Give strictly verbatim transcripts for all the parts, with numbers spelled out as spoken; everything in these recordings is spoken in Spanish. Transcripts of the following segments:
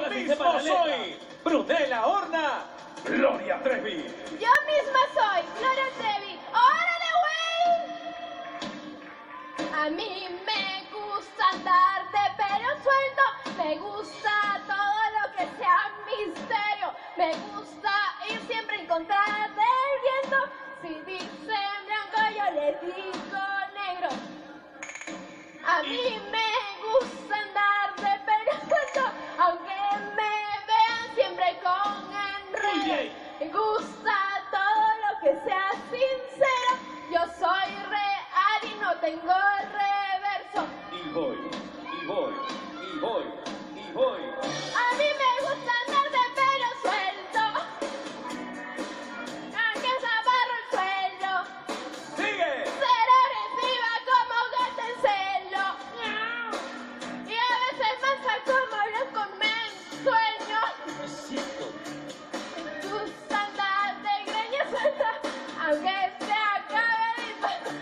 Yo mismo soy Brunella Horna, Gloria Trevi. Yo misma soy Gloria Trevi. ¡Órale, güey! A mí me gusta andar de pelo suelto, me gusta todo lo que sea misterio, me gusta ir siempre en contra del viento. Si dicen blanco yo le digo negro. A mí me gusta andar de pelo suelto, aunque me vean siempre con enredo. Me gusta todo lo que sea sincero. Yo soy real y no tengo reverso. Y voy, y voy, y voy, y voy. A mí me gusta andar de pelo suelto, aunque se abarro el suelo. ¡Sigue! Ser agresiva como gato en celo. Y a veces mansa como loco me ensueño. No es cierto. Me gusta andar de greña suelta, aunque se acabe el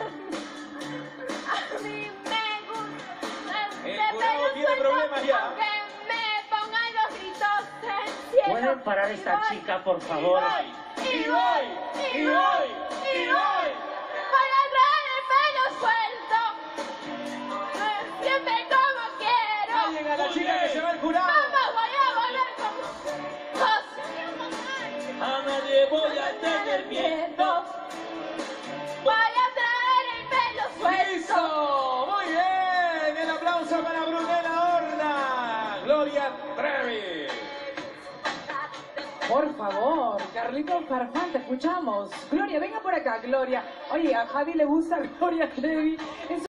A mí me gusta El de jurado pelo tiene suelto, problemas ya. aunque me pongan los gritos en cielo. ¿Pueden parar a esta chica, por favor? Y voy, y voy, y voy. Para traer el pelo suelto, siempre como quiero. Alguien a la chica que se va al jurado. Mamá, voy a volar con vos. A nadie voy a tener miedo. Voy a traer el pelo suelto. ¡Listo! ¡Muy bien! El aplauso para Brunella Horna, Gloria Trevi. Por favor, Carlitos Farfán, te escuchamos. Gloria, venga por acá, Gloria. Oye, a Javi le gusta Gloria Trevi. Es